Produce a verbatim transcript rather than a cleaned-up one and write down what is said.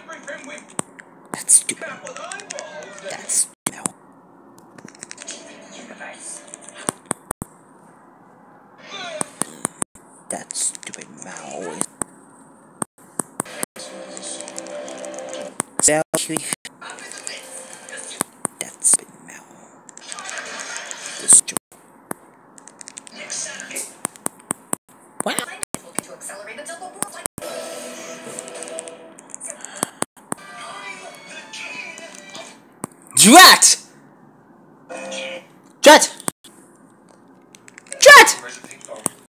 That's stupid. That's no. That's stupid mouse. Selfie. That's stupid mouse. This stupid. Wow. Drat! Drat!